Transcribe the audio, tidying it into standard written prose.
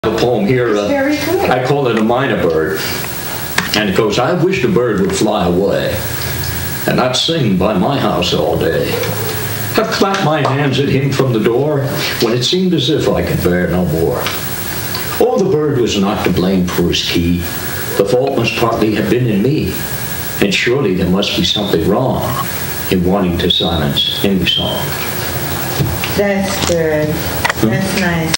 The poem here, Very good. I call it a minor bird. And it goes, I wish the bird would fly away and not sing by my house all day. Have clapped my hands at him from the door when it seemed as if I could bear no more. Oh, the bird was not to blame for his key. The fault must partly have been in me. And surely there must be something wrong in wanting to silence any song. That's good. That's nice.